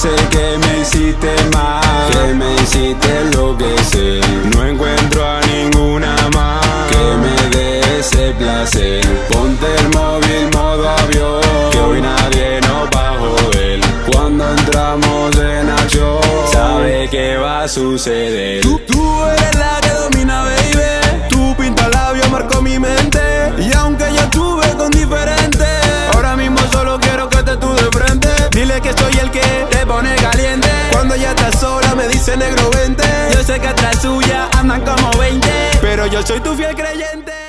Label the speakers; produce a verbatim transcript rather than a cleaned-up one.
Speaker 1: sé que me hiciste mal, que me hiciste enloquecer. No encuentro a ninguna más que me dé ese placer. Ponte el móvil modo avión, que hoy nadie nos va a joder. Cuando entramos en acción, sabe que va a suceder.
Speaker 2: Tú, tú eres la que domina, baby. Tu pinta labio marcó mi mente. Y aunque yo estuve con diferentes, ahora mismo solo quiero que estés tú de frente. Dile que soy el que te pone caliente. Cuando ya estás sola me dice negro vente. Yo sé que atrás suya andan como veinte, pero yo soy tu fiel creyente.